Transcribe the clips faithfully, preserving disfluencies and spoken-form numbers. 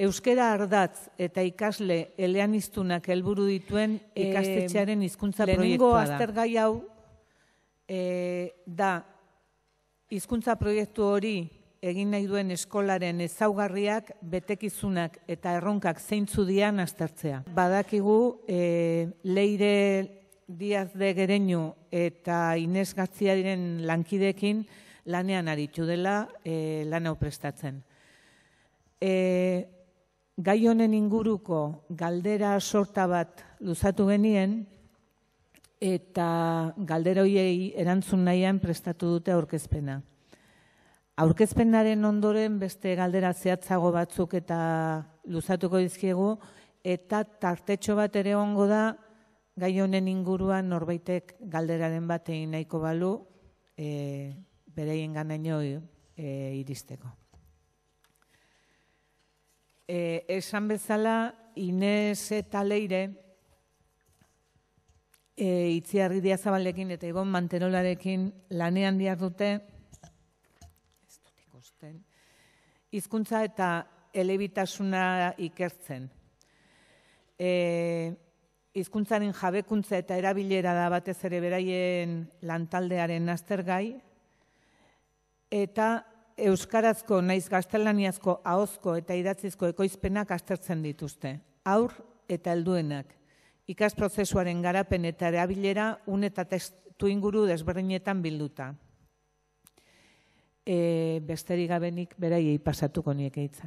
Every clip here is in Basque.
euskara ardatz eta ikasle eleaniztunak helburu dituen ikastetxearen hizkuntza proiektua da. Lehenengo aztergai hau da hizkuntza proiektu hori egin nahi duen eskolaren ezaugarriak, betekizunak eta erronkak zeintzu dian aztertzea. Badakigu Leire Díaz de Gereñu eta Inés Gatziaren lankideekin lanean aritu dela lan hau prestatzen. Gai honen inguruko galdera sorta bat luzatu genien eta galdera horiei erantzun nahian prestatu dute aurkezpena. Aurkezpenaren ondoren beste galdera zehatzago batzuk eta luzatuko dizkiegu eta tartetxo bat ere egongo da gai honen inguruan norbaitek galderaren bat egin nahiko balu bereien ganaino iristeko. Esan bezala, Inés eta Leire Itziarri Diazabalekin eta Ibon Manterolarekin lanean dihardute hizkuntza eta elebitasuna ikertzen. Hizkuntzaren jabekuntza eta erabilera da batez ere beraien lantaldearen aztergai, eta euskarazko naiz gaztelaniazko ahozko eta idatzizko ekoizpenak aztertzen dituzte. Haur eta helduenak, ikas prozesuaren garapen eta erabilera un eta testu inguru desberdinetan bilduta. Besterik gabenik beraiei pasatuko nieke hitzak.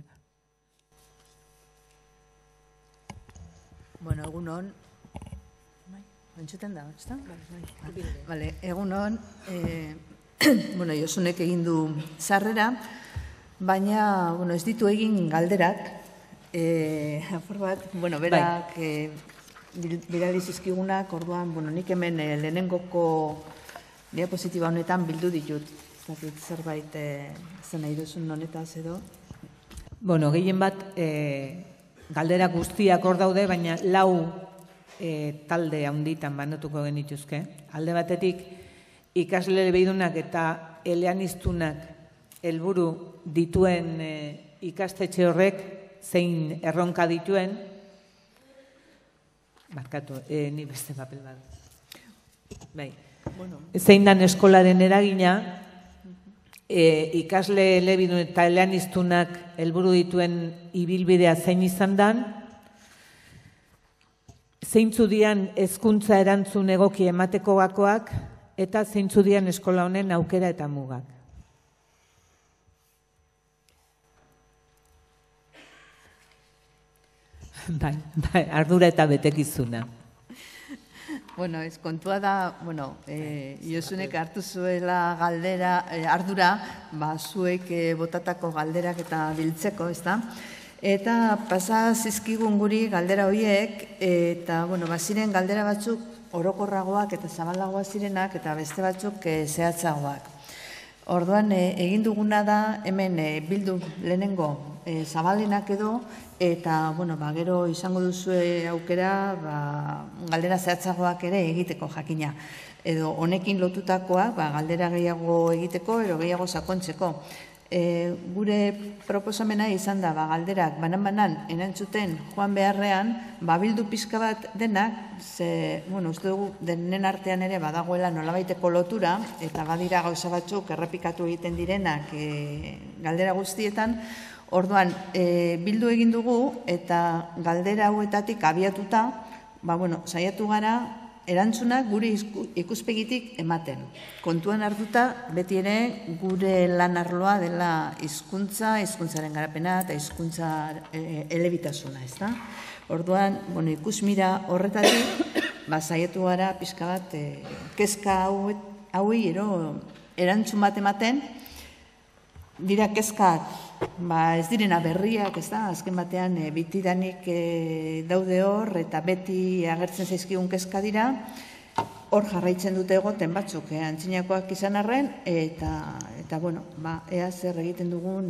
Bueno, egun hon. Entzuten da, ez da? Bale, egun hon. Bueno, Josunek egin du sarrera, baina, bueno, ez ditu egin galderak. Apur bat, bueno, berak bidali zizkigunak, orduan, bueno, nik hemen lehenengoko diapositiba honetan bildu ditut. Zakit zerbait zen nahi duzun honetaz edo? Bueno, gehien bat galdera guztiak hor daude, baina lau talde handitan banatuko genituzke. Alde batetik, ikasle behidunak eta eleaniztunak helburu dituen ikastetxe horrek zein erronka dituen, barkatu, ni beste papel bat. Zein dan eskolaren eragina, ikasle elebidun eta eleaniztunak helburu dituen ibilbidea zein izan dan, zeintzu dian hezkuntza erantzun egoki emateko gakoak, eta zeintzu dian eskola honen aukera eta mugak. Bai, ardura eta betekizuna. Bueno, ez kontua da, bueno, Josunek hartu zuela galdera, ardura, ba, zuek botatako galderak eta biltzeko, ez da? Eta pasa zizkigun guri galdera horiek, eta, bueno, baziren galdera batzuk orokorragoak eta zabalagoa zirenak, eta beste batzuk zehatzagoak. Orduan, egin duguna da, hemen bildu lehenengo zabalenak edo, eta, bueno, ba, gero izango duzue aukera, ba, galdera zehatzagoak ere egiteko jakina. Edo honekin lotutakoak, ba, galdera gehiago egiteko, edo gehiago sakontzeko. Gure proposamena izan da, ba, galderak banan-banan erantzuten joan beharrean, ba, bildu pixka bat denak, ze, bueno, uste dugu denen artean ere badagoela nolabaiteko lotura, eta badira gauza batzuk errepikatu egiten direnak galdera guztietan. Orduan, bildu egin dugu eta galdera hauetatik abiatuta, ba, bueno, saiatu gara erantzunak gure ikuspegitik ematen. Kontuan hartuta, beti ere gure lan arloa dela hizkuntza, hizkuntzaren garapena eta hizkuntza elebitasuna, ez da? Orduan, bueno, ikusmira horretatik, ba, saiatu gara pixka bat kezka hauei ero erantzun bat ematen, dira kezkak, ba, ez direna berriak, ez da, azken batean bitidanik daude hor, eta beti agertzen zaizkigun kezka dira, hor jarraitzen dute egoten batzuk, antzinakoak izan arren, eta, bueno, ba, ea zer egiten dugun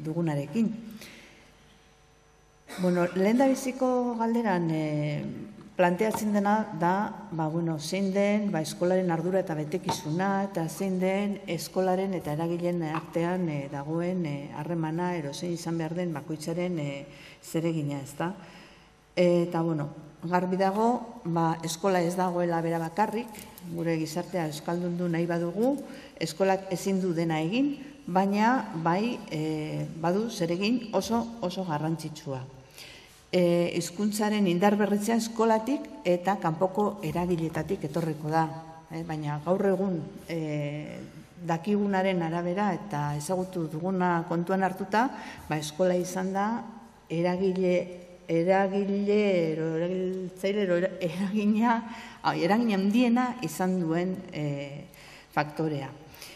dugunarekin. Bueno, lehen da biziko galderan, planteatzen dena da, ba, bueno, zein den ba, eskolaren ardura eta betekizuna, eta zein den eskolaren eta eragileen artean e, dagoen harremana, e, erozein izan behar den bakoitzaren e, zeregina, ez da. Eta, bueno, garbi dago, ba, eskola ez dagoela bera bakarrik, gure gizartea euskaldundu nahi badugu, eskolak ezin du dena egin, baina bai e, badu zeregin oso oso garrantzitsua. Hizkuntzaren indarberritzea eskolatik eta kanpoko eragiletatik etorriko da. Baina gaur egun dakigunaren arabera eta ezagutu duguna kontuan hartuta, eskola izan da eragile, eragile, eragiltzaile, eragina, eragina handiena izan duen faktorea.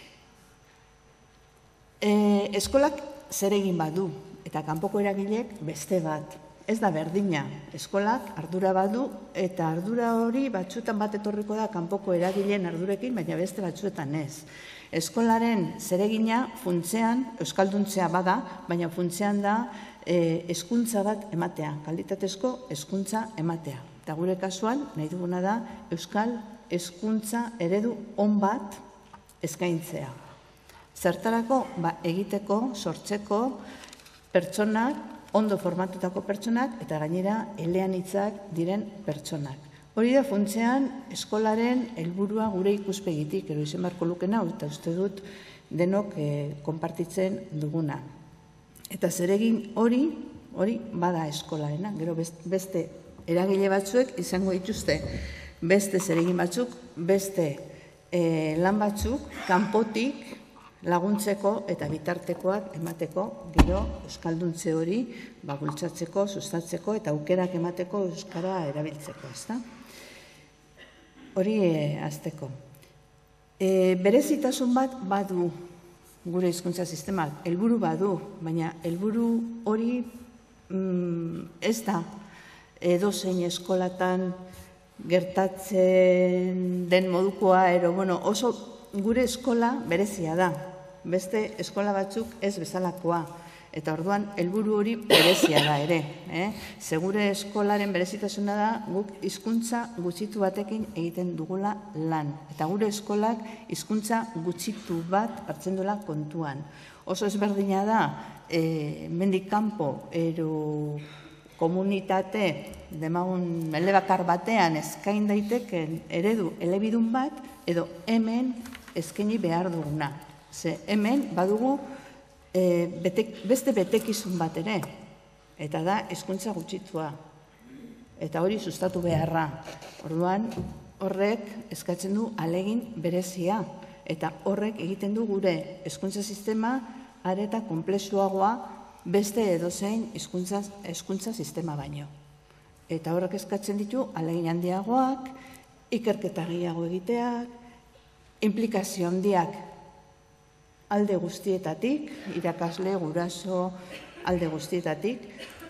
Eskolak zer egin badu eta kanpoko eragileek beste bat. Ez da berdina, eskolak ardura badu eta ardura hori batzuetan bat etorriko da kanpoko eragileen ardurekin, baina beste batzuetan ez. Eskolaren zeregina funtzean, euskalduntzea bada, baina funtzean da hezkuntza bat ematea, kalitatezko hezkuntza ematea. Eta gure kasuan, nahi duguna da, euskal hezkuntza eredu on bat eskaintzea. Zertarako, egiteko, sortzeko pertsonak, ondo formatutako pertsonak eta gainera eleanitzak diren pertsonak. Hori da funtzean eskolaren helburua gure ikuspegitik, ero izan beharko lukena, eta uste dut denok konpartitzen duguna. Eta zeregin hori, hori bada eskolaena, gero beste eragile batzuek izango dituzte, beste zeregin batzuk, beste lan batzuk, kanpotik, laguntzeko eta bitartekoak emateko gero euskalduntze hori bultzatzeko, sustatzeko eta aukerak emateko euskara erabiltzeko, ezta? Hori hasteko. Berezitasun bat badu gure hizkuntza sistemak, helburu badu, baina helburu hori ez da edozein eskolatan gertatzen den modukoa, ero, bueno, oso gure eskola berezia da. Beste eskola batzuk ez bezalakoa. Eta orduan, helburu hori berezia da ere. Segure eskolaren berezitasuna da guk hizkuntza gutxitu batekin egiten dugula lan. Eta gure eskolak hizkuntza gutxitu bat hartzen duela kontuan. Oso ezberdina da, mendik kanpo, ero komunitate, demagun elebakar batean eskain daiteken eredu elebidun bat, edo hemen eskaini behar duguna. Ze hemen badugu beste betekizun bat ere, eta da hizkuntza gutxitua. Eta hori sustatu beharra. Orduan horrek eskatzen du ahalegin berezia, eta horrek egiten du gure hezkuntza sistema are eta konplexuagoa beste edozein hezkuntza sistema baino. Eta horrek eskatzen ditu ahalegin handiagoak, ikerketa gehiago egiteak, implikazio handiak alde guztietatik, irakasle, guraso, alde guztietatik,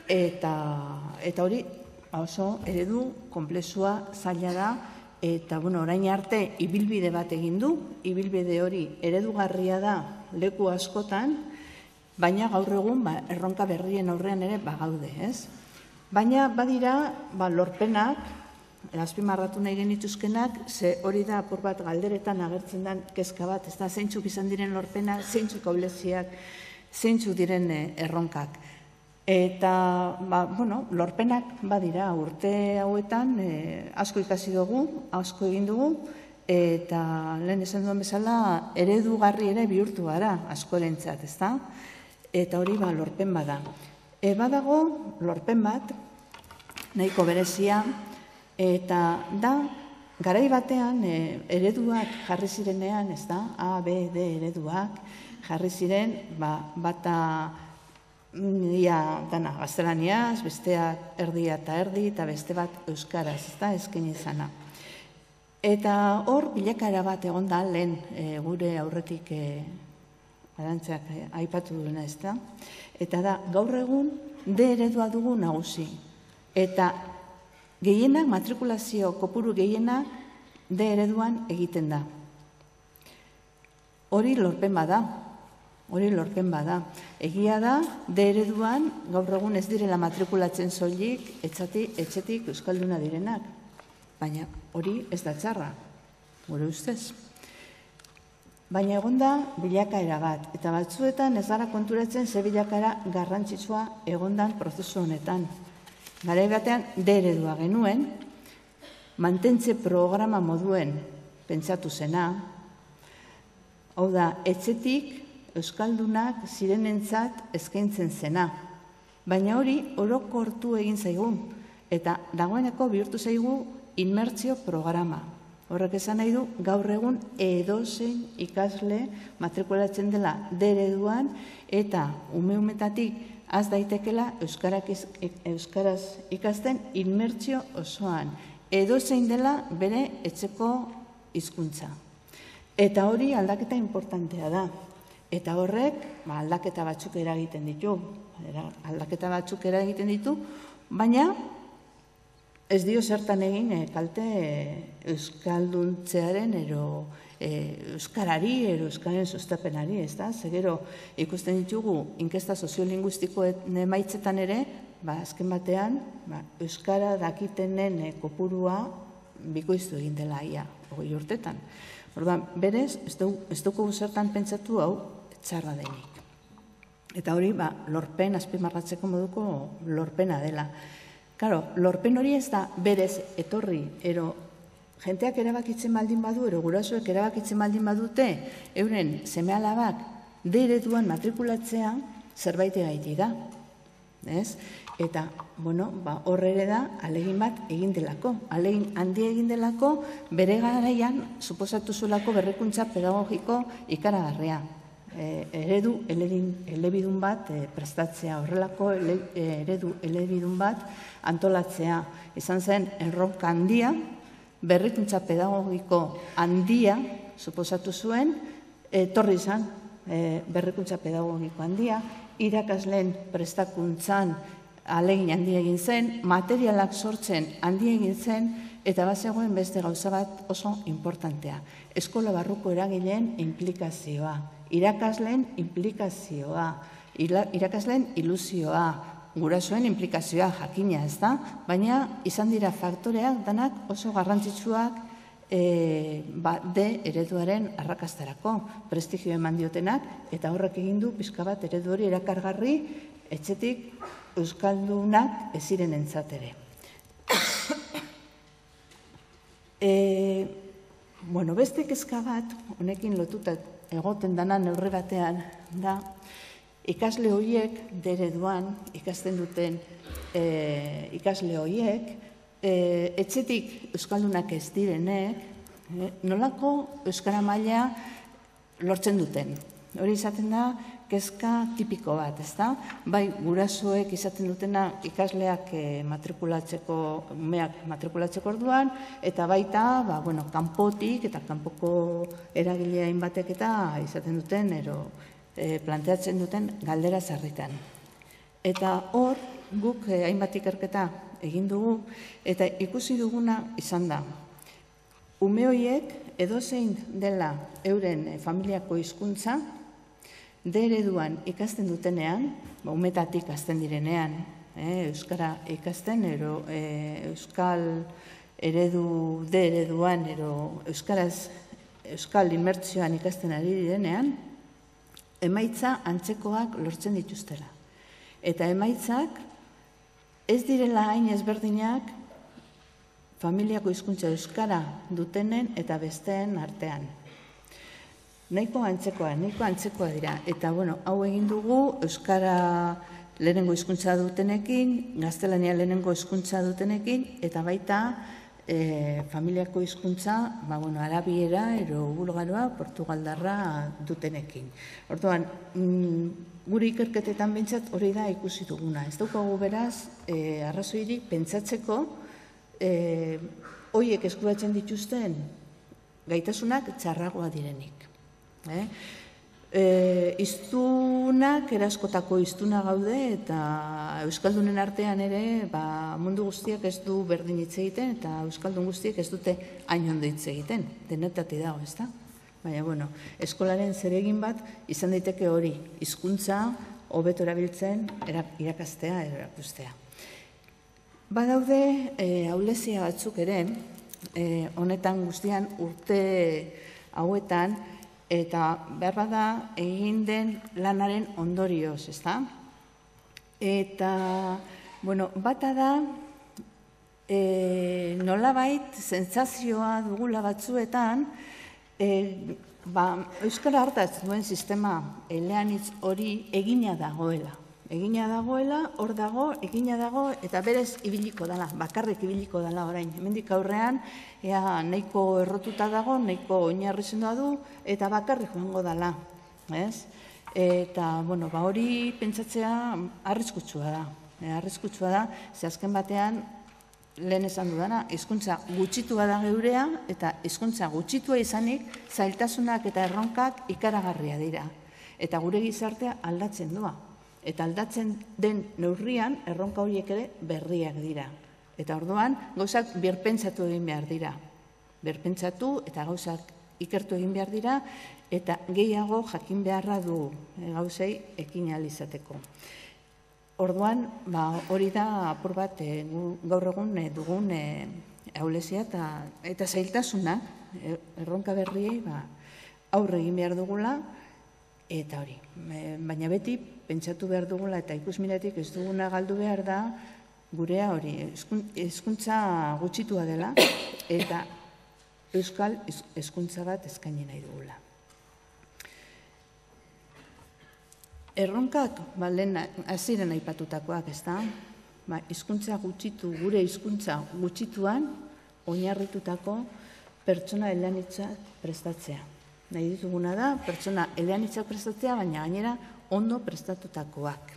eta hori oso eredu konplexua zaila da, eta orain arte ibilbide bat egin du, ibilbide hori eredugarria da leku askotan, baina gaur egun erronka berrien aurrean ere bagaude, ez? Baina badira lorpenak, azpimarratu nahi genituzkenak, ze hori da apur bat galderetan agertzen den kezka bat, ez da zeintzuk izan diren lorpenak, zeintzuk auleziak, zeintzuk diren erronkak. Eta, bueno, lorpenak badira urte hauetan asko ikasi dugu, asko egin dugu, eta lehen esan duen bezala eredugarri ere bihurtu gara askorentzat, ez da? Eta hori lorpen bada. Badago lorpen bat, nahiko berezia, eta da, garai batean ereduak jarri zirenean, ez da, A, B, D ereduak jarri ziren, bata dana gaztelaniaz, besteak erdia eta erdi, eta beste bat euskaraz, ez da, eskaini izana. Eta hor, bilakaera bat egon da, lehen gure aurretik arantzeak aipatu duena, ez da. Eta da, gaur egun, D eredua dugu nagusi. Eta gehienak, matrikulazio kopuru gehienak D ereduan egiten da. Hori lorpen bada, hori lorpen bada. Egia da, D ereduan gaur egun ez direla matrikulatzen soilik etxetik euskalduna direnak. baina hori ez da txarra, gure ustez. Baina egon da bilakaera bat, eta batzuetan ez gara konturatzen ze bilakaera garrantzitsua egondan prozesu honetan. Garai batean D eredua genuen, mantentze programa moduen pentsatu zena, hau da, etxetik euskaldunak zirenentzat eskaintzen zena, baina hori orokortu egin zaigu, eta dagoeneko bihurtu zaigu inmertzio programa. Horrek esan nahi du, gaur egun edozein ikasle matrikulatzen dela D ereduan eta ume-umetatik az daitekela euskaraz ikasten inmertzio osoan. Edozein dela bere etxeko hizkuntza. Eta hori aldaketa importantea da. Eta horrek aldaketa batzuk eragiten ditu. Aldaketa batzuk eragiten ditu, baina ez dio zertan egin kalte euskalduntzearen ero euskarari, ero euskaren sustapenari, ez da? Zegero ikusten ditugu inkesta soziolinguistikoen emaitzetan ere, azken batean, euskara dakitenen kopurua bikoiztu egin dela ia, hogei urtetan. Orduan, berez, ez dugu zertan pentsatu hau txarra denik. Eta hori, lorpen, azpimarratzeko moduko lorpena dela. Karo, lorpen hori ez da berez etorri, ero jenteak erabakitzen baldin badu, ero gurasoek erabakitzen baldin badute, euren seme-alabak D ereduan matrikulatzea zerbait egaiti da. Eta, bueno, horre ere da, alegin bat egin delako. Alegin handi egin delako, bere garaian, suposatu zuelako berrikuntza pedagogiko ikaragarria. Eredu elebidun bat prestatzea, horrelako eredu elebidun bat antolatzea. Izan zen, erronka handia, berrikuntza pedagogiko handia, suposatu zuen, etorri izan berrikuntza pedagogiko handia, irakasleen prestakuntzan alegin handia egin zen, materialak sortzen handia egin zen, eta bazegoen beste gauza bat oso importantea. Eskola barruko eragileen implikazioa, irakasleen implikazioa, irakasleen ilusioa, gurasoen implikazioa jakina, ez da? Baina izan dira faktoreak danak oso garrantzitsuak D ereduaren arrakastarako, prestigio eman diotenak, eta horrek egin du pixka bat eredu hori erakargarri etxetik euskaldunak ez ziren entzatere. Bueno, beste kezka bat, honekin lotuta egoten dana neurri batean, da, ikasle horiek, D ereduan ikasten duten ikasle horiek, etxetik euskaldunak ez direnek, nolako euskara maila lortzen duten. Hori izaten da, kezka tipiko bat, ez da? Bai, gurasoek izaten dutena ikasleak matrikulatzeko, umeak matrikulatzeko orduan, eta baita, bueno, kanpotik eta kanpoko eragileain batek eta izaten duten, ero, planteatzen duten galdera sarritan. Eta hor, guk hainbat ikerketa egin dugu, eta ikusi duguna izan da. Ume horiek edozein dela euren familiako hizkuntza, D ereduan ikasten dutenean, umetatik ikasten direnean, euskara ikasten, euskal eredu D ereduan, euskal inmertzioan ikasten ari direnean, emaitza antzekoak lortzen dituztela. Eta emaitzak ez direla hain ezberdinak familiako hizkuntza euskara dutenen eta besteen artean. Nahiko antzekoa, nahiko antzekoa dira. Eta, bueno, hau egin dugu euskara lehenengo hizkuntza dutenekin, gaztelania lehenengo hizkuntza dutenekin, eta baita familiako hizkuntza, arabiera, ero bulgaroa, portugaldarra dutenekin. Orduan, gure ikerketetan behintzat hori da ikusi duguna. Ez daukagu beraz, arrazoirik pentsatzeko, horiek eskuratzen dituzten gaitasunak txarragoa direnik. Iztunak, eraskotako iztuna gaude, eta euskaldunen artean ere mundu guztiak ez du berdin hitz egiten, eta euskaldun guztiek ez dute hain ondo hitz egiten. Denetati dago, ez da? Baina, bueno, eskolaren zeregin bat izan daiteke hori, hizkuntza hobeto erabiltzen irakastea, erakustea. Badaude ahulezia batzuk ere, honetan guztian urte hauetan, eta behar bada egin den lanaren ondorioz, ez da? Eta, bueno, bata da, nolabait sentsazioa dugula batzuetan, Euskara hartaz duen sistema eleanitz hori egina dagoela. Egina dagoela, hor dago, egina dago, eta berez ibiliko dela, bakarrik ibiliko dela orain. Hemendik aurrean, ea nahiko errotuta dago, nahiko oinarri sendoa du, eta bakarrik joango dela. Eta, bueno, hori pentsatzea arriskutsua da. Arriskutsua da, ze azken batean, lehen esan dudana, hizkuntza gutxitua da geurea, eta hizkuntza gutxitua izanik, zailtasunak eta erronkak ikaragarria dira. Eta gure gizartea aldatzen doa. Eta aldatzen den neurrian, erronka horiek ere berriak dira. Eta orduan, gauzak birpentsatu egin behar dira. Birpentsatu eta gauzak ikertu egin behar dira, eta gehiago jakin beharra du gauzei ekin ahal izateko. Orduan, hori da apur bat gaur egun dugun ahulezia eta zailtasunak, erronka berriei aurre egin behar dugula, eta hori. Baina beti, pentsatu behar dugula eta ikusminetik ez duguna galdu behar da, gurea hori, hizkuntza gutxitua dela, eta euskal hizkuntza bat eskaini nahi dugula. Erronkak, lehen hasieran aipatutakoak, ez da? Hizkuntza gutxitu, gure hizkuntza gutxituan, oinarritutako pertsona eleanitzak prestatzea. Nahi dituguna da, pertsona eleanitzak prestatzea, baina gainera ondo prestatutakoak.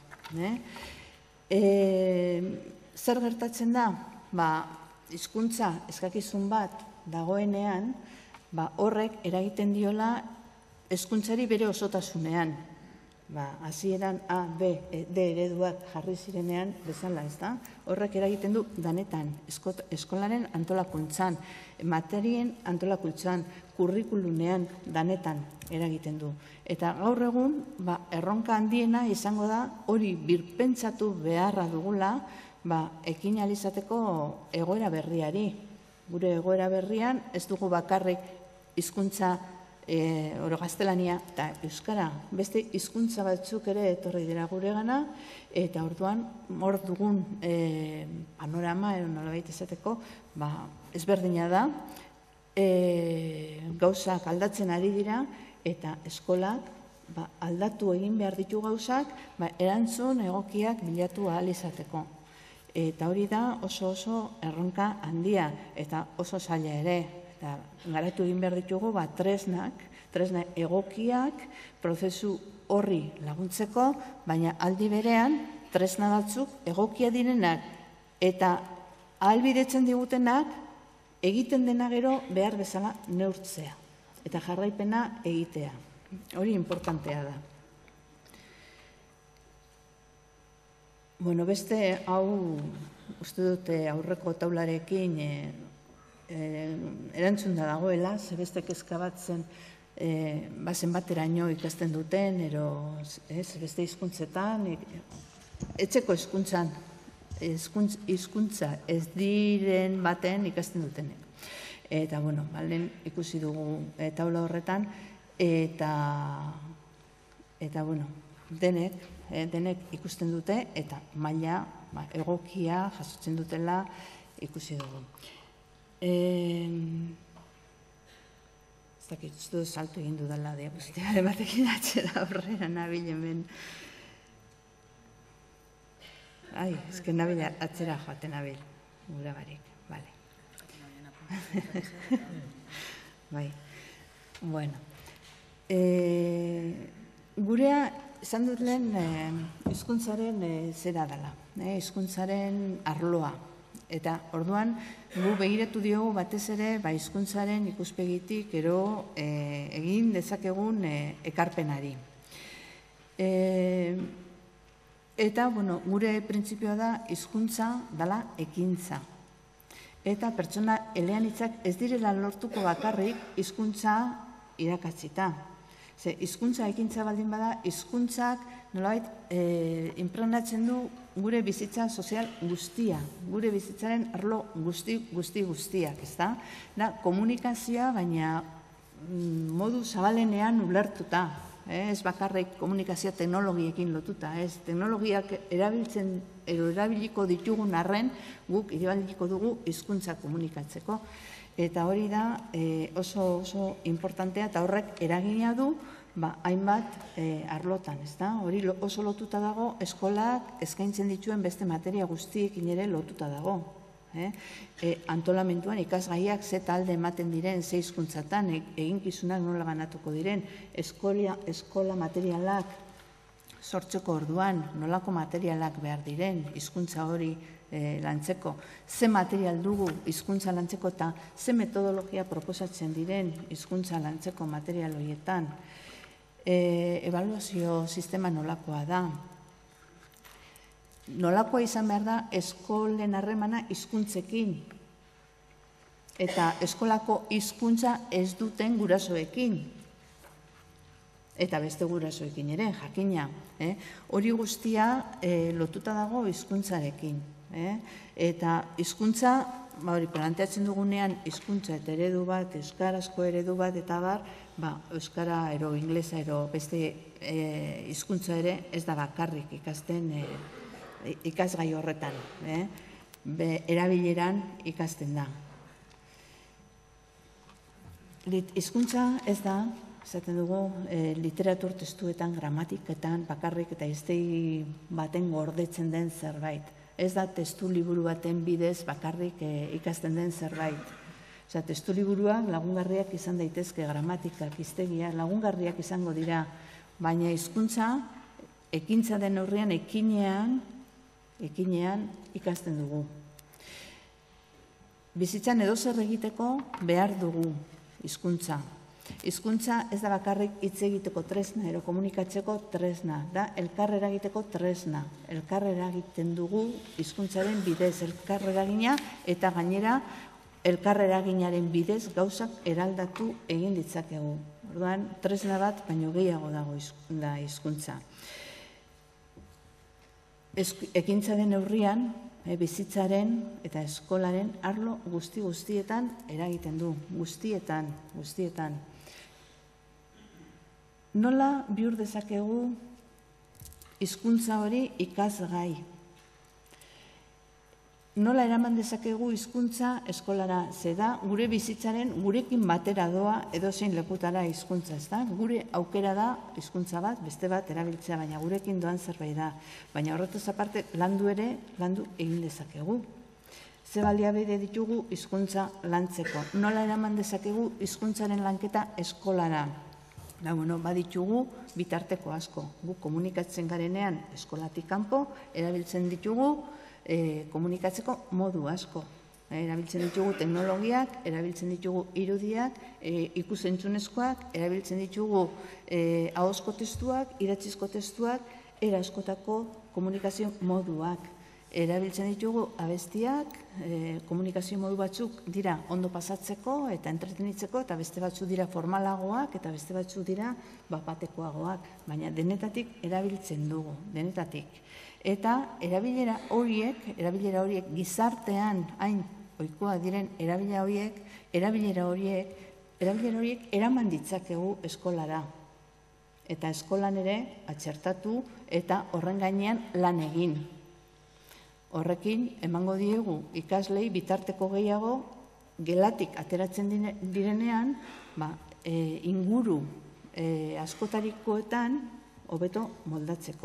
Zer gertatzen da? Hizkuntza eskakizun bat dagoenean, horrek eragiten diola hizkuntzari bere osotasunean. Hasieran A, B, D ereduak jarri zirenean bezala, ez da? Horrek eragiten du danetan, eskolaren antolakuntzan, materien antolakuntzan, kurrikulunean, danetan eragiten du. Eta gaur egun, erronka handiena izango da, hori birpentsatu beharra dugula, ekin ahal izateko egoera berriari. Gure egoera berrian, ez dugu bakarrik hizkuntza oro gaztelania eta euskara, beste hizkuntza batzuk ere etorri dira gure gana, eta orduan hor dugun panorama, nolabait esateko, ezberdina da, gauzak aldatzen ari dira, eta eskolak aldatu egin behar ditu gauzak, erantzun egokiak bilatu ahal izateko. Eta hori da oso oso erronka handia, eta oso zaila ere. Garatu egin behar ditugu tresnak, tresna egokiak, prozesu horri laguntzeko, baina aldi berean, tresna batzuk egokia direnak eta ahalbidetzen digutenak egiten dena gero behar bezala neurtzea eta jarraipena egitea. Hori importantea da. Bueno, beste hau, uste dute aurreko taularekin erantzun da dagoela, ze beste kezka bat zen zenbateraino ikasten duten, ero beste hizkuntzetan, etxeko hizkuntzan, hizkuntza ez diren baten ikasten duten. Eta, bueno, lehen ikusi dugu taula horretan, eta, eta, bueno, denek, denek ikusten dute, eta maila egokia jasotzen dutela ikusi dugu. Ez dakit, uste dut salto egin dudala diapositibaren batekin atxera aurrera nabil hemen. Ai, ezken nabil atzera joaten nabil, gura barik, bale. Bai, bueno. Gurea, esan dut lehen, hizkuntzaren zera dela, hizkuntzaren arloa. Eta orduan, gu begiratu diogu batez ere hizkuntzaren ikuspegitik ero egin dezakegun ekarpenari. Eta, bueno, gure printzipioa da hizkuntza dela ekintza. Eta pertsona eleanitzak ez direla lortuko bakarrik hizkuntza irakatsita. Hizkuntza ekintza baldin bada, hizkuntzak nolabait inpregnatzen du gure bizitza sozial guztia, gure bizitzaren arlo guzti guzti guztiak, ez da? Da, komunikazioa, baina modu zabalenean ulertuta, ez bakarrik komunikazioa teknologiekin lotuta, ez teknologiak erabiltzen, edo erabiliko ditugun arren, guk erabiliko dugu hizkuntza komunikatzeko. Eta hori da oso oso importantea eta horrek eragina du hainbat arlotan, ez da? Hori oso lotuta dago, eskolak eskaintzen dituen beste materia guztiekin ere lotuta dago. Antolamentuan ikasgaiak ze talde ematen diren, ze hizkuntzatan, eginkizunak nola ganatuko diren, eskola materialak sortzeko orduan, nolako materialak behar diren, hizkuntza hori lantzeko, ze material dugu hizkuntza lantzeko eta ze metodologia proposatzen diren hizkuntza lantzeko material horietan, ebaluazio sistema nolakoa da, nolakoa izan behar da eskolen harremana hizkuntzekin eta eskolako hizkuntza ez duten gurasoekin eta beste gurasoekin ere, jakina. Hori guztia lotuta dago hizkuntzarekin. Eta hizkuntza, planteatzen dugunean hizkuntza eta eredu bat, euskarazko eredu bat eta bar, euskara ero, inglesa ero, beste hizkuntza ere ez da bakarrik ikasten ikasgai horretan, erabileran ikasten da. Hizkuntza ez da, esaten dugu, literatur testuetan, gramatiketan, bakarrik eta iztegi baten gordetzen den zerbait. Ez da testu liburu baten bidez bakarrik ikasten den zerbait. Osa, testu liburuak lagungarriak izan daitezke, gramatikak, iztegiak, lagungarriak izango dira, baina hizkuntza ekintza den horrean, ekinean, ekinean ikasten dugu. Bizitzan edo zer egiteko behar dugu hizkuntza. Hizkuntza ez da bakarrik hitz egiteko tresna, ero komunikatzeko tresna, da elkar eragiteko tresna. Elkar eragiten dugu hizkuntzaren bidez, elkar eragina eta gainera elkar eraginaren bidez gauzak eraldatu egin ditzakegu. Orduan, tresna bat baino gehiago dago da hizkuntza. Ekintzaren neurrian, bizitzaren eta eskolaren arlo guzti-guztietan eragiten du, guztietan, guztietan. Nola bihur dezakegu hizkuntza hori ikasgai? Nola eraman dezakegu hizkuntza eskolara? Ze da, gure bizitzaren gurekin batera doa edozein lekutara hizkuntza, ez da? Gure aukera da hizkuntza bat, beste bat erabiltzea, baina gurekin doan zerbait da. Baina horretaz aparte, landu ere, landu egin dezakegu. Ze baliabide ditugu hizkuntza lantzeko? Nola eraman dezakegu hizkuntzaren lanketa eskolara? Baditugu bitarteko asko. Gu komunikatzen garenean eskolatik kanpo, erabiltzen ditugu komunikatzeko modu asko. Erabiltzen ditugu teknologiak, erabiltzen ditugu irudiak, ikusentzunezkoak, erabiltzen ditugu ahozko testuak, idatzizko testuak, era askotako komunikazio moduak. Erabiltzen ditugu abestiak, komunikazio modu batzuk dira ondo pasatzeko eta entretenitzeko, eta beste batzuk dira formalagoak, eta beste batzuk dira bapatekoagoak, baina denetatik erabiltzen dugu, denetatik. Eta erabilera horiek, erabilera horiek gizartean hain ohikoa diren erabilera horiek, erabilera horiek, erabilera horiek eraman ditzakegu eskolara. Eta eskolan ere atxertatu eta horren gainean lan egin. Horrekin, emango diegu ikaslei bitarteko gehiago, gelatik ateratzen direnean, inguru askotarikoetan hobeto moldatzeko.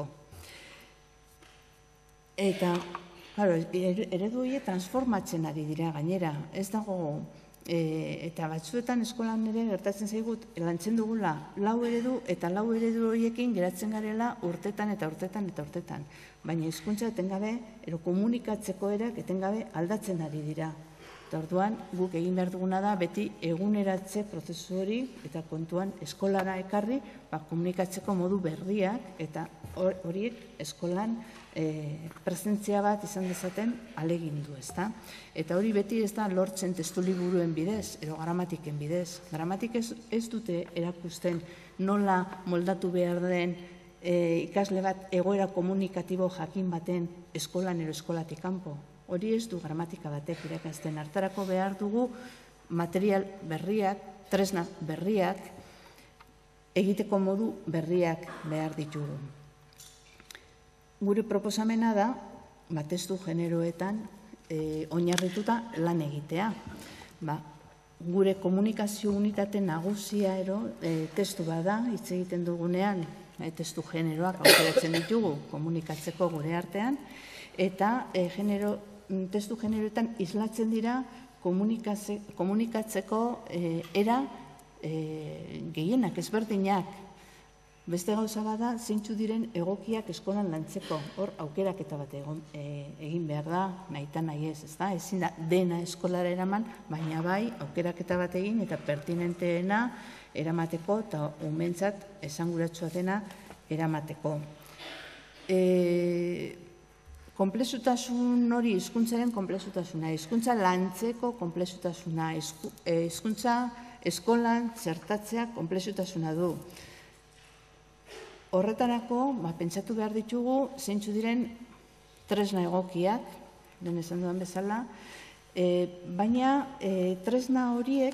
Eta, eredu horiek transformatzen ari dira gainera. Ez dago, eta batzuetan eskolan ere gertatzen zaigut, lantzen dugula lau eredu, eta lau eredu horiekin geratzen garela urtetan eta urtetan eta urtetan. Baina hizkuntza etengabe, ero komunikatzeko ere etengabe aldatzen ari dira. Eta orduan, guk egin behar duguna da, beti eguneratze prozesu hori, eta kontuan eskolara ekarri, komunikatzeko modu berriak, eta horiek eskolan presentzia bat izan dezaten alegindu, ezta? Eta hori beti ez da lortzen testu liburuen bidez, ero gramatiken bidez. Gramatik ez dute erakusten nola moldatu behar den ikasle bat egoera komunikatibo jakin baten eskolan ero eskolatik kanpo. Hori ez du gramatika batek irakasten. Hartarako behar dugu material berriak, tresna berriak, egiteko modu berriak behar ditugu. Gure proposamena da, testu generoetan oinarrituta lan egitea. Gure komunikazio unitate nagusia ero testu bada, hitz egiten dugunean, testu generoak aukeratzen ditugu komunikatzeko gure artean, eta testu generoetan islatzen dira komunikatzeko era gehienak, ezberdinak. Beste gauza bada, zeintzu diren egokiak eskolan lantzeko. Hor, aukeraketa bat egin behar da, nahita nahi ez, ez da? Ezin da dena eskolara eraman, baina bai, aukeraketa bat egin eta pertinenteena eramateko eta umentzat esanguratsua dena eramateko. Konplexutasun hori, hizkuntzaren konplexutasuna, hizkuntza lantzeko konplexutasuna, hizkuntza eskolan txertatzea konplexutasuna du. Horretarako, pentsatu behar ditugu, zeintzu diren tresna egokiak, den esan dudan bezala, baina tresna horiek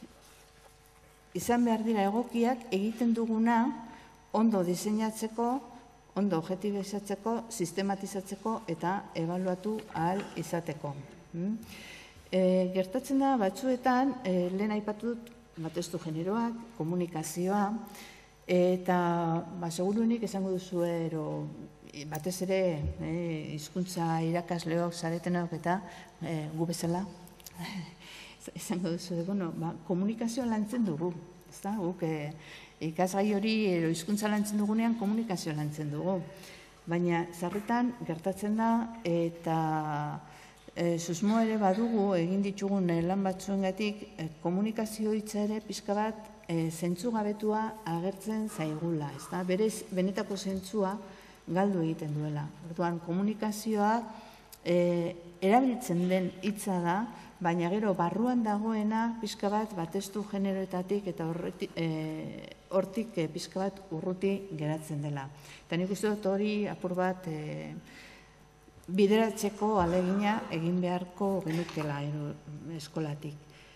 izan behar dira egokiak egiten duguna ondo diseinatzeko, ondo objektibizatzeko, sistematizatzeko eta ebaluatu ahal izateko. Gertatzen da, batzuetan, lehen aipatu dut, testu generoak, komunikazioa, eta seguruenik esango duzu ero, batez ere, hizkuntza irakasleok zaretenok eta gu bezala, esango duzu, komunikazioa lantzen dugu, ez da, guk ikasgai hori ero hizkuntza lantzen dugunean komunikazioa lantzen dugu, baina zarretan gertatzen da eta susmo ere badugu egin ditugun lan batzuengatik komunikazio hitza ere pixka bat zentzugabetua agertzen zaigula, ez da? Berez, benetako zentzua galdu egiten duela. Orduan, komunikazioa erabiltzen den hitza da, baina gero barruan dagoena pixka bat batestu generoetatik eta hortik pixka bat urruti geratzen dela. Eta nik uste dut hori apur bat bideratzeko alegina egin beharko genukela eskolatik.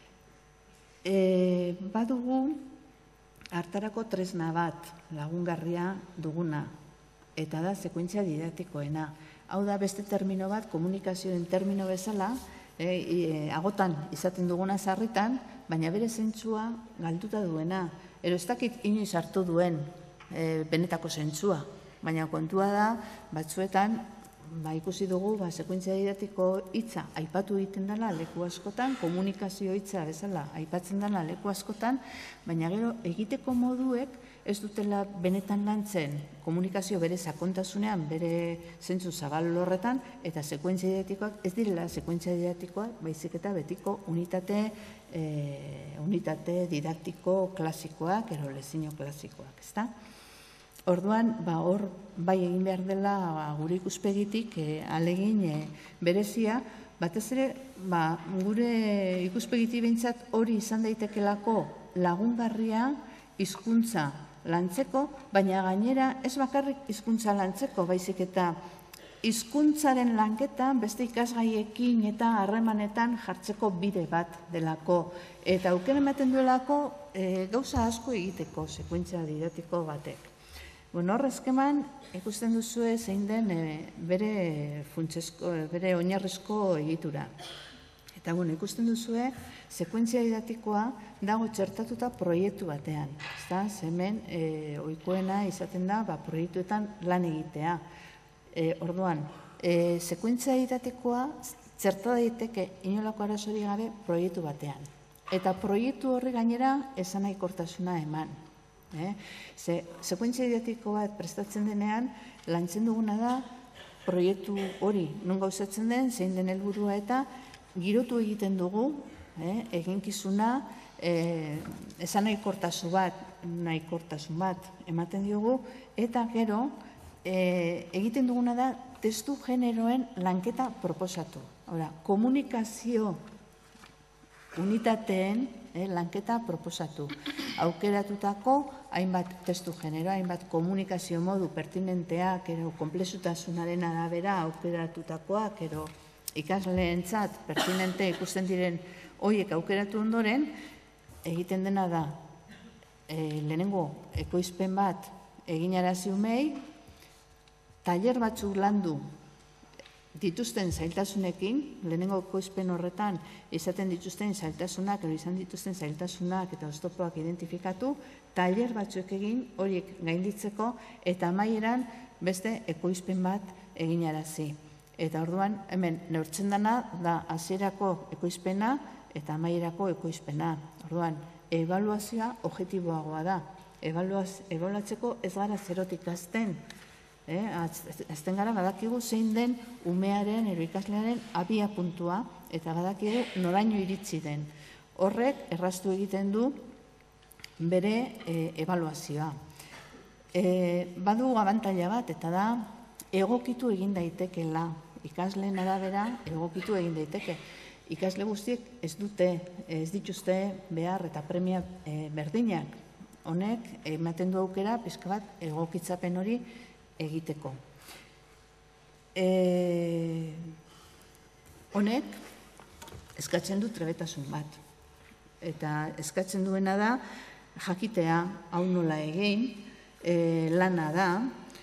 Badugu hartarako tresna bat lagungarria duguna, eta da sekuentzia didaktikoena. Hau da beste termino bat, komunikazioen termino bezala, agotan izaten duguna sarritan, baina bere zentzua galduta duena. Ero ez dakit inoiz hartu duen benetako zentzua, baina kontua da batzuetan ikusi dugu sekuentzia didaktiko hitza aipatu egiten dela leku askotan, komunikazio hitza bezala aipatzen dela leku askotan, baina gero egiteko moduek ez dutela benetan lantzen komunikazio bere sakontasunean, bere zentzu zabal horretan, eta sekuentzia didaktikoak ez direla sekuentzia didaktikoak, baizik eta betiko unitate unitate didaktiko klasikoak, ero lezino klasikoak, ez da? Orduan, hor bai egin behar dela gure ikuspegitik alegin berezia, batez ere gure ikuspegitik behintzat hori izan daitekelako lagungarria hizkuntza lantzeko, baina gainera ez bakarrik hizkuntza lantzeko, baizik eta hizkuntzaren lanketan beste ikasgaiekin eta harremanetan jartzeko bide bat delako. Eta aukera ematen duelako gauza asko egiteko sekuentzia didaktiko batek. Bueno, hor eskeman ikusten duzue zein den bere funtsezko, bere oinarrizko egitura. Eta bueno, ikusten duzue sekuentzia didaktikoa dago txertatuta proiektu batean. Ezta, hemen ohikoena izaten da proiektuetan lan egitea. Orduan, sekuentzia didaktikoa txerta daiteke inolako arazorik gabe proiektu batean. Eta proiektu horri gainera esanahikotasuna eman. Sekuentzia didaktiko bat prestatzen denean, lantzen duguna da proiektu hori non gauzatzen den, zein den helburua eta girotu egiten dugu, eginkizuna, esanahikotasun bat, nahikotasun bat ematen diogu, eta gero egiten duguna da testu generoen lanketa proposatu. Komunikazio unitateen lanketa proposatu. Aukeratutako hainbat testu genero, hainbat komunikazio modu pertinenteak, ero konplexutasunaren arabera aukeratutakoak, ero ikasleentzat pertinente ikusten diren horiek aukeratu ondoren, egiten dena da, lehenengo ekoizpen bat eginarazi umei, tailer batzuk landu dituzten zailtasunekin, lehenengo ekoizpen horretan izaten dituzten zailtasunak, edo izan dituzten zailtasunak eta oztopoak identifikatu, tailer batzuk egin horiek gainditzeko eta amaieran beste ekoizpen bat eginarazi. Eta orduan, hemen, neurtzen dana da hasierako ekoizpena eta amaierako ekoizpena. Orduan, ebaluazioa objektiboagoa da. Ebaluatzeko ez gara zerotik azten. Azten gara badakigu zein den umearen, ero ikaslearen abia puntua eta badakigu noraino iritsi den. Horrek erraztu egiten du bere ebaluazioa. Badu abantaila bat eta da egokitu egin daitekeela. Ikasleen arabera egokitu egin daiteke. Ikasle guztiek ez dute, ez dituzte behar eta premia berdinak. Honek ematen du aukera pixka bat egokitzapen hori egiteko. Honek eskatzen du trebetasun bat. Eta eskatzen duena da jakitea hau nola egin, lana da,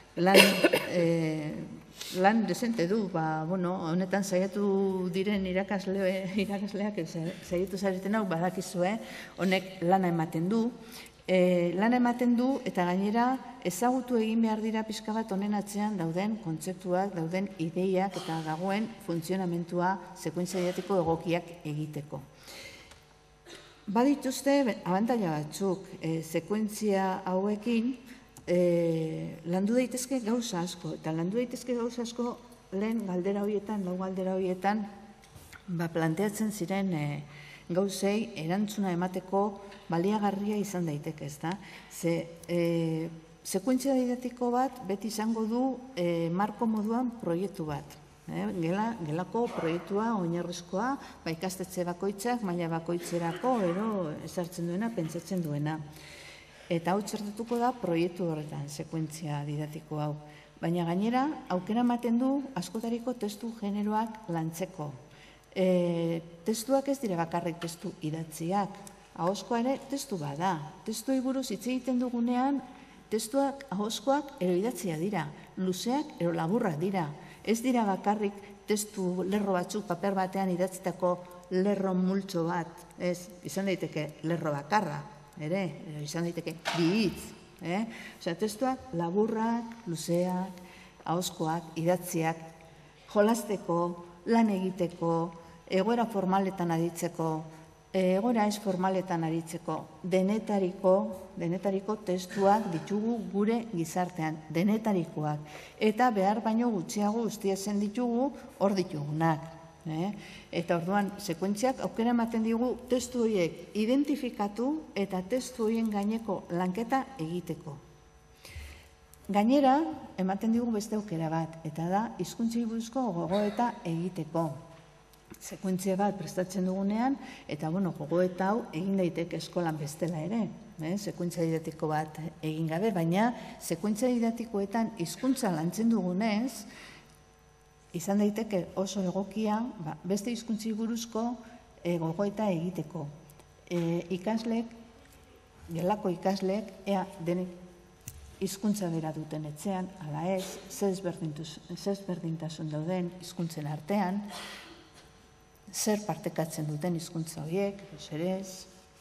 lan lan desente du, honetan saiatu diren irakasleak saiatu zareten hau badakizue, honek lana ematen du, lana ematen du eta gainera ezagutu egin behar dira pixka bat honen atzean dauden kontzeptuak, dauden ideiak eta dagoen funtzionamentua sekuentzia didatiko egokiak egiteko. Badituzte abantaila batzuk, sekuentzia hauekin landu daitezke gauza asko, eta landu daitezke gauza asko lehen galdera horietan, lau galdera horietan, planteatzen ziren gauzei erantzuna emateko baliagarria izan daiteke, ez da? Sekuentzia didatiko bat beti izango du marko moduan proiektu bat. Gelako proiektua, oinarrizkoa, ikastetxe bakoitzak, maila bakoitzerako, ero ezartzen duena, pentsatzen duena. Eta hau txertatuko da proiektu horretan, sekuentzia didatiko hau. Baina gainera, aukera ematen du askotariko testu generoak lantzeko. Testuak ez dira bakarrik testu idatziak, ahozkoa ere testu bada. Testuei buruz hitz egiten dugunean, testuak ahozkoak ero idatzia dira, luzeak ero laburrak dira. Ez dira bakarrik testu lerro batzuk paper batean idatzitako lerro multzo bat, ez, izan daiteke lerro bakarra. Ere, izan daiteke bi hitz. Osea, testuak laburrak, luzeak, ahozkoak, idatziak, jolasteko, lan egiteko, egoera formaletan aditzeko, egoera ez formaletan aditzeko, denetariko, denetariko testuak ditugu gure gizartean, denetarikoak. Eta behar baino gutxiago guztiezen ditugu hor ditugunak. Eta orduan, sekuentziak aukera ematen digu testu horiek identifikatu eta testu horien gaineko lanketa egiteko. Gainera, ematen digu beste aukera bat, eta da hizkuntzei buruzko gogoeta egiteko. Sekuentzia bat prestatzen dugunean, eta gogoeta hau egin daiteke eskolan bestela ere, sekuentzia didatiko bat egin gabe, baina sekuentzia didatikoetan hizkuntza lantzen dugunez, izan daiteke oso egokia beste hizkuntzei buruzko gogoeta egiteko. Ikaslek, gelako ikaslek, ea denek hizkuntza bera duten etxean, ala ez, zer berdintasun dauden hizkuntzen artean, zer partekatzen duten hizkuntza horiek, zer ez.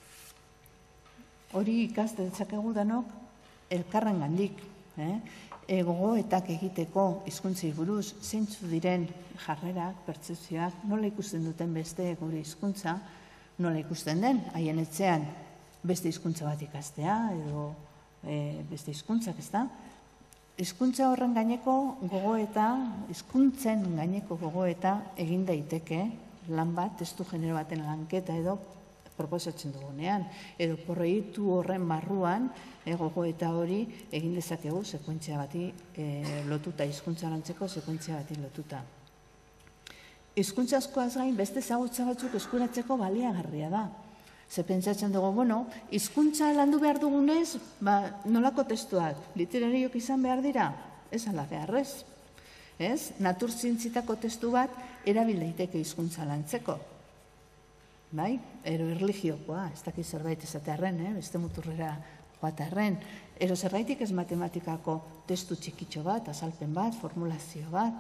Hori ikaste detzakegu danok elkarren gandik. Gogoetak egiteko hizkuntzei buruz, zeintzu diren jarrerak, pertzepzioak, nola ikusten duten beste gure hizkuntza, nola ikusten den, haien etxean beste hizkuntza bat ikastea, edo beste hizkuntzak, ez da? Hizkuntza horren gaineko gogoeta, hizkuntzen gaineko gogoeta egin daiteke lan bat, testu genero baten lanketa edo proposatzen dugunean, edo proiektu horren barruan gogoeta hori egin dezakegu sekuentzia bati lotuta, hizkuntza lantzeko sekuentzia bati lotuta. Hizkuntza askoaz gain beste ezagutza batzuk eskuratzeko baliagarria da. Ze pentsatzen dugu, bueno, hizkuntza landu behar dugunez, ba, nolako testuak, literariok izan behar dira, ez ala beharrez. Ez? Naturzientzitako testu bat erabil daiteke hizkuntza lantzeko. Bai? Ero erlijiokoa, ez dakit zerbait esatearren, eh? Beste muturrera joatearren. Ero zerbaitik ez matematikako testu txikitxo bat, azalpen bat, formulazio bat.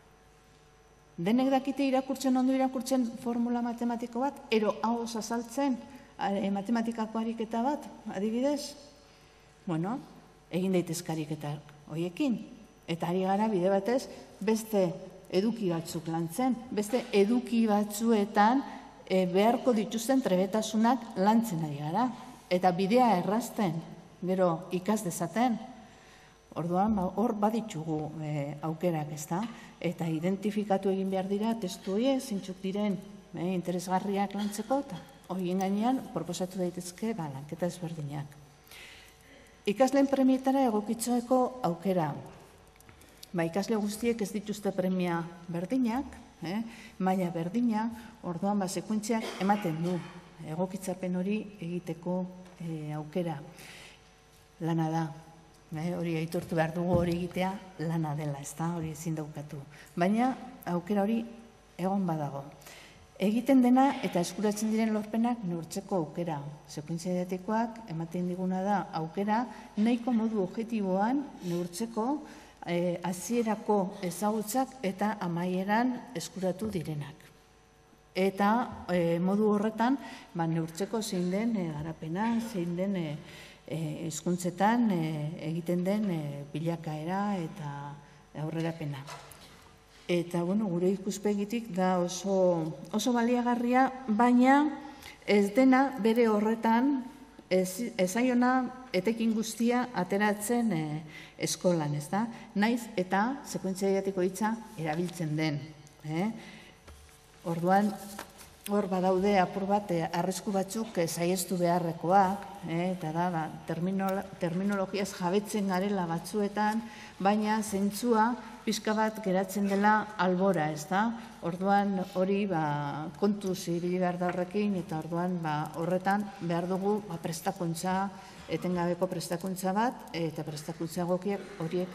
Denek dakite irakurtzen, ondo irakurtzen formula matematiko bat, ero hau azaltzen matematikako ariketa bat, adibidez? Bueno, egin daitezke ariketak hoiekin. Eta ari gara bide batez beste eduki batzuk lantzen, beste eduki batzuetan beharko dituzten trebetasunak lantzen ari gara. Eta bidea errazten, gero ikas dezaten. Orduan, hor baditugu aukerak, ezta? Eta identifikatu egin behar dira testu horiek zeintzuk diren interesgarriak lantzeko, eta horien gainean proposatu daitezke lanketa ezberdinak. Ikasleen premietara egokitzeko aukera. Ba, ikasle guztiek ez dituzte premia berdinak, maila berdina, orduan ba, sekuentziak ematen du egokitzapen hori egiteko aukera. Lana da. Hori aitortu behar dugu hori egitea lana dela, ez da, hori ezin daukatu. Baina aukera hori egon badago. Egiten dena eta eskuratzen diren lorpenak neurtzeko aukera. Sekuentzia didatikoak ematen diguna da aukera nahiko modu objektiboan neurtzeko hasierako ezagutzak eta amaieran eskuratu direnak. Eta modu horretan neurtzeko zein den garapena, zein den hizkuntzetan egiten den bilakaera eta aurrerapena. Eta, bueno, gure ikuspegitik da oso baliagarria, baina ez dena bere horretan ezaiona etekin guztia ateratzen eskolan, ez da? Naiz eta sekuentzia didatiko hitza erabiltzen den. Orduan, hor badaude apur bat arrisku batzuk saihestu beharrekoak, eta da, terminologiaz jabetzen garela batzuetan, baina zentzua pixka bat geratzen dela albora, ez da? Orduan hori kontuz ibili behar da horrekin, eta orduan horretan behar dugu prestakuntza, etengabeko prestakuntza bat, eta prestakuntza egokiak horiek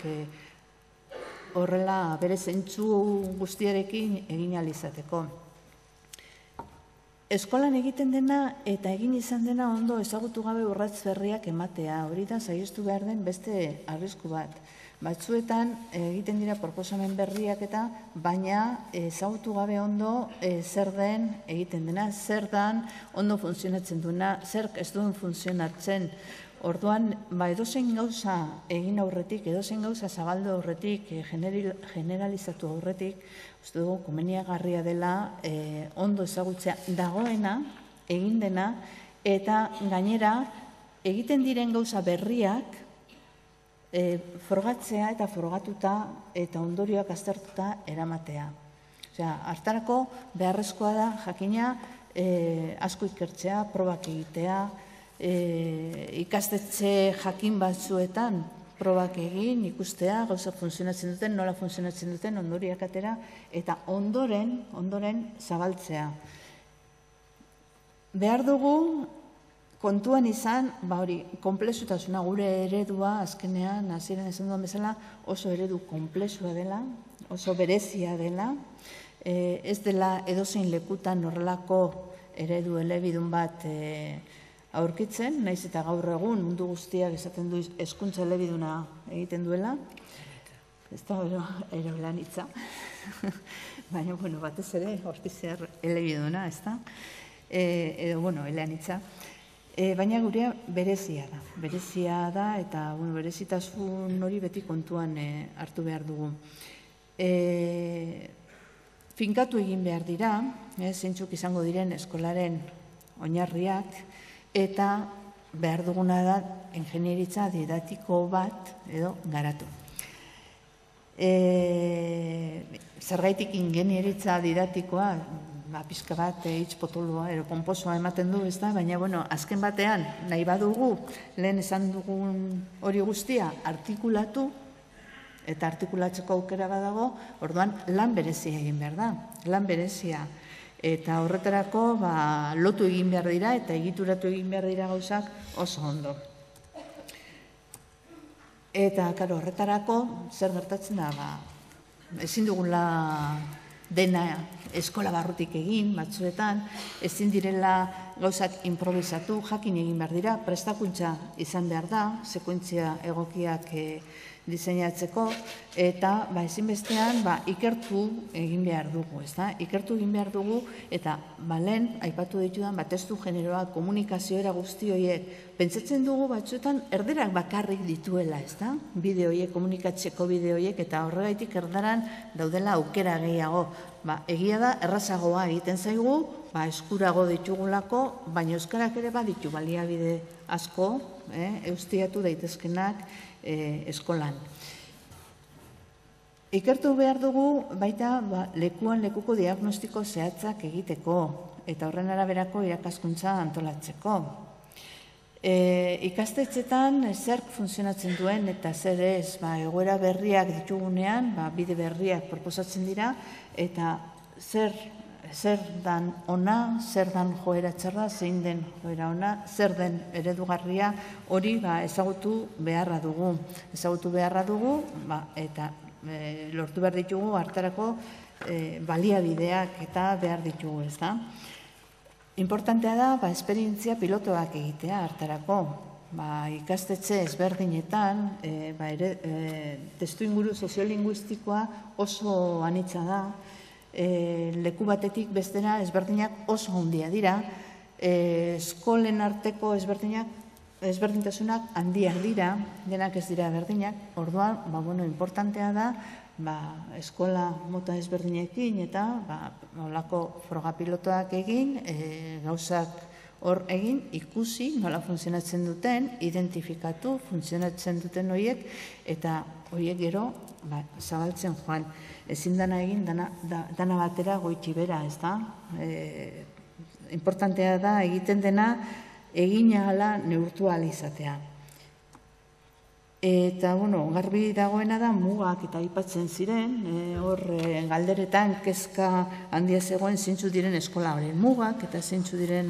horrela bere zentzu guztiarekin egin ahal izateko. Eskolan egiten dena eta egin izan dena ondo ezagutu gabe urrats berriak ematea, hori da saihestu behar den beste arrisku bat. Batzuetan egiten dira proposamen berriak eta baina ezagutu gabe ondo zer den egiten dena, zer dan ondo funtzionatzen duena, zer ez duen funtzionatzen. Orduan, edozein gauza egin aurretik, edozein gauza zabaldu aurretik, generalizatu aurretik, uste dugu komeniagarria dela ondo ezagutzea dagoena, egin dena, eta gainera egiten diren gauza berriak frogatzea eta frogatuta eta ondorioak aztertuta eramatea. Osea, hartarako beharrezkoa da jakina asko ikertzea, probak egitea, ikastetxe jakin batzuetan probak egin, ikustea, gauza funtzionatzen duten, nola funtzionatzen duten, ondoriak atera, eta ondoren, ondoren zabaltzea. Behar dugu kontuan izan, ba hori, konplexutasuna gure eredua, azkenean, hasieran esan duan bezala, oso eredu konplexua dela, oso berezia dela, ez dela edozein lekutan horrelako eredu elebidun bat aurkitzen, naiz eta gaur egun mundu guztiak esaten du hezkuntza elebiduna egiten duela, ez da ero elanitza, baina, bueno, batez ere, hortizear elebiduna, ez da, edo, bueno, elanitza, baina gure berezia da, berezia da, eta, bueno, berezitasun hori beti kontuan hartu behar dugu. Finkatu egin behar dira, zeintzuk izango diren eskolaren oinarriak, eta behar duguna da ingenieritza didatiko bat edo garatu. Zergaitik ingenieritza didatikoa, pixka bat hitz potoloa, ero pomposoa ematen du, ez da? Baina, bueno, azken batean, nahi badugu, lehen esan dugun hori guztia artikulatu, eta artikulatzeko aukera badago, orduan lan berezia egin behar da. Lan berezia. Eta horretarako lotu egin behar dira eta egituratu egin behar dira gauzak oso ondo. Eta horretarako zer gertatzen da, ezin dugula dena eskola barrutik egin, batzuetan, ezin direla gauzak improvisatu, jakin egin behar dira, prestakuntza izan behar da, sekuentzia egokiak diseinatzeko, eta ezinbestean ikertu egin behar dugu, ikertu egin behar dugu, eta lehen, aipatu ditudan, testu generoa, komunikazioera guzti horiek, pentsatzen dugu batzuetan erderak bakarrik dituela, bide horiek, komunikatzeko bide horiek, eta horregaitik erdaran daudela aukera gehiago. Egia da, errazagoa egiten zaigu, eskurago ditugulako, baina euskarak ere baditu baliabide asko, eustiatu daitezkenak eskolan. Ikertu behar dugu baita lekuan lekuko diagnostiko zehatzak egiteko eta horren araberako irakaskuntza antolatzeko. Ikastetxetan zerk funtzionatzen duen eta zer ez, egoera berriak ditugunean, bide berriak proposatzen dira eta zer zer dan ona, zer dan joera txarra, zein den joera ona, zer den eredugarria, hori ezagutu beharra dugu. Ezagutu beharra dugu, eta lortu behar ditugu hartarako baliabideak eta behar ditugu, ez da. Importantea da, esperientzia pilotoak egitea hartarako. Ikastetxe ezberdinetan, testu inguru soziolinguistikoa oso anitza da, leku batetik bestera ezberdinak oso handia dira, eskolen arteko ezberdintasunak handiak dira, denak ez dira berdinak, orduan, importantea da, eskola mota ezberdinekin eta nolako frogapilotoak egin, gauzak hor egin, ikusi, nola funtzionatzen duten, identifikatu, funtzionatzen duten horiek, eta horiek gero zabaltzen joan. Ezin dana egin, dana batera goiti bera, ez da? Importantea da, egiten dena, egin ahala neurtu ahal izatea. Eta, bueno, garbi dagoena da, mugak eta aipatzen ziren, hor galderetan kezka handia zegoen zeintzu diren eskola horien mugak, eta zeintzu diren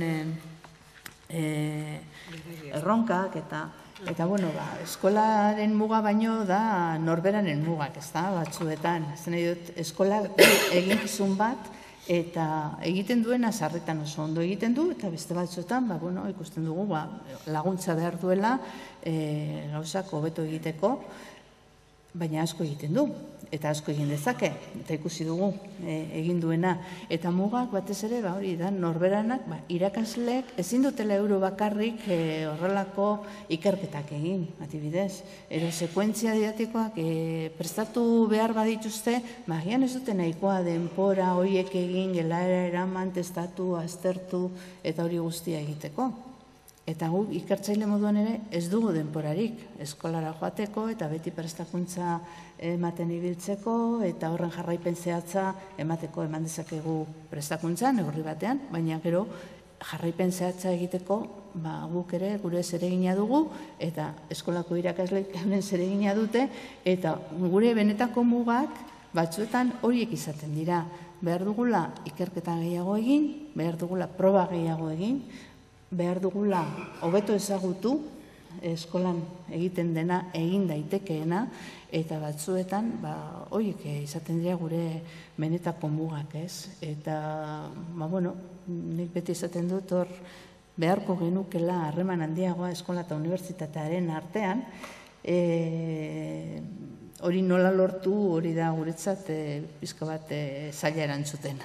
erronkak, eta Eta, bueno, eskolaren muga baino da norberanen mugak, ez da, batzuetan. Ez nahi dut, eskola eginkizun bat, eta egiten duena sarritan oso ondo egiten du, eta beste batzuetan, bueno, ikusten dugu, laguntza behar duela gauzak hobeto egiteko, baina asko egiten du, eta asko egin dezake, eta ikusi dugu egin duena. Eta mugak batez ere, hori da, norberanak, irakasleek ezin dutela euro bakarrik horrelako ikerketak egin, adibidez. Ero sekuentzia didatikoak prestatu behar badituzte, gian ez dute nahikoa denpora horiek egin, gelaera eraman, testatu, aztertu, eta hori guztia egiteko. Eta guk ikertzaile moduan ere ez dugu denporarik eskolara joateko eta beti prestakuntza ematen ibiltzeko eta horren jarraipen zehatza emateko eman dezakegu prestakuntza neurri batean, baina gero jarraipen zehatza egiteko guk ere gure zeregina dugu eta eskolako irakasleek hemen zeregina dute eta gure benetako mugak batzuetan horiek izaten dira. Behar dugula ikerketa gehiago egin, behar dugula proba gehiago egin, behar dugula hobeto ezagutu eskolan egiten dena egin daitekeena eta batzuetan horiek izaten dira gure benetako mugak, ez? Eta, bueno, nik beti izaten dut hor beharko genukela harreman handiagoa eskola eta unibertsitatearen artean, hori nola lortu hori da guretzat pizka bat zaila erantzuten.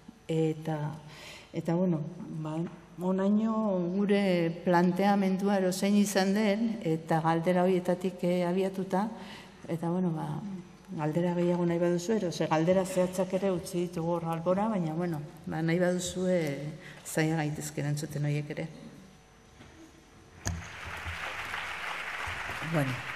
Eta, bueno, onaino gure planteamendua erozein izan den, eta galdera horietatik abiatuta, eta, bueno, galdera gehiago nahi baduzu, eroze galdera zehatzak ere utzi ditugu hor albora, baina, bueno, nahi baduzu zaila gaitezke erantzuten horiek ere. Bueno.